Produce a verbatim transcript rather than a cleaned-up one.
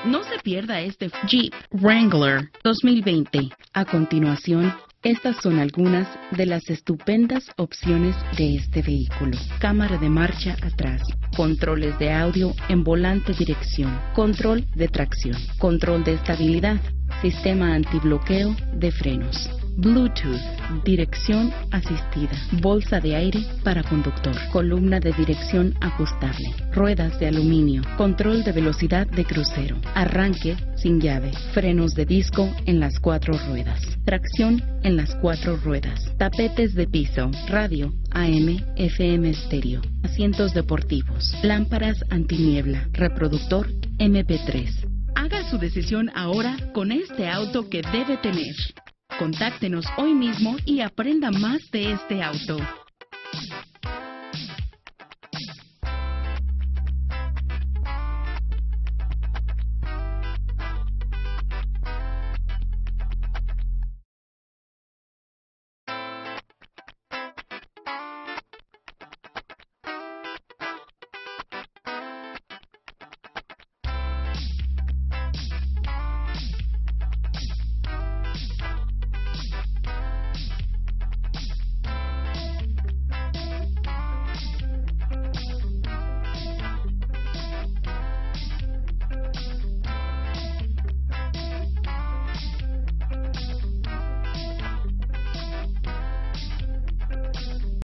No se pierda este Jeep Wrangler dos mil veinte. A continuación, estas son algunas de las estupendas opciones de este vehículo. Cámara de marcha atrás, controles de audio en volante dirección, control de tracción, control de estabilidad, sistema antibloqueo de frenos, Bluetooth, dirección asistida, bolsa de aire para conductor, columna de dirección ajustable, ruedas de aluminio, control de velocidad de crucero, arranque sin llave, frenos de disco en las cuatro ruedas, tracción en las cuatro ruedas, tapetes de piso, radio, A M, F M estéreo, asientos deportivos, lámparas antiniebla, reproductor M P tres. Haga su decisión ahora con este auto que debe tener. Contáctenos hoy mismo y aprenda más de este auto.